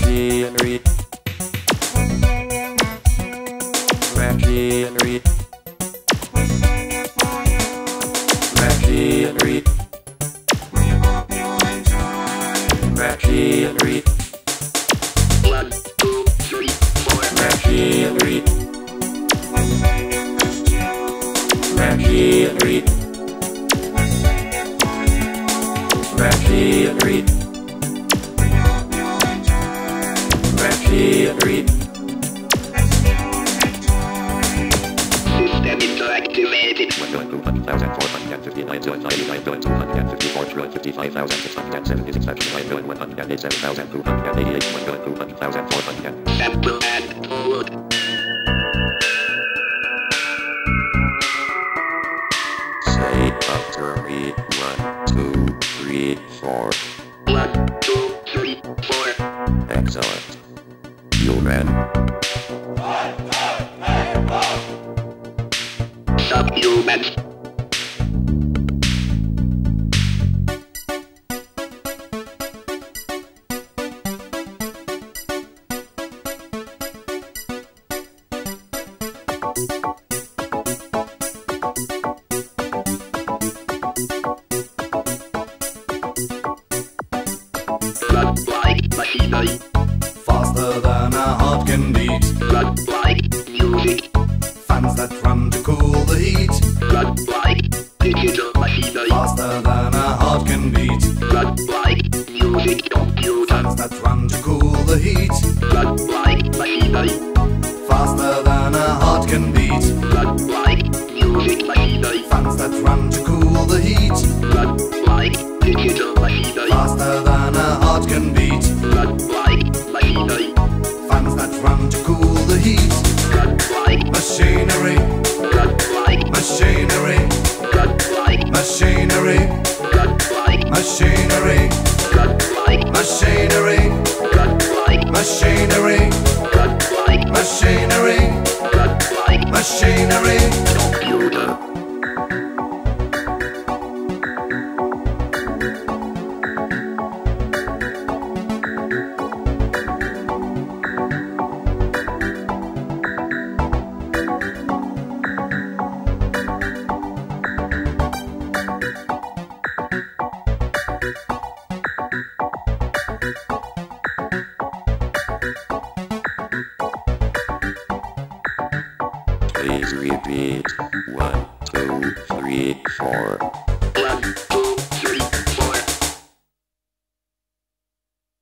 Machinery. Machinery. Machinery. Machinery. 1, 2, 3, 4. Machinery. Machinery. Machinery. Machinery. System interactivated. 1,459 to 99,254 55,676 1,187,288 1,200,400 Sample and forward. Say after me 1, 2, 3, 4. 1, 2, 3, 4. Excellent. Human. Subhumans. Blood-like machinery. Faster than a heart can beat. Blood-like music. Fans that run to cool the heat. Blood-like digital machinery. Faster than a heart can beat. Blood-like music computer. Fans that run to cool the heat. Blood-like machinery. Faster than a heart can beat. Blood-like music machinery. Fans that run to cool the heat. Blood-like digital machinery. Faster than a heart can beat. Blood-like machinery. Fans that run to cool the heat. Blood-like Machinery. blood-like Machinery. blood-like Machinery. blood-like Machinery. blood-like Machinery. blood-like Machinery. blood-like Machinery. blood-like Machinery. computer. Please repeat. 1, 2, 3, 4.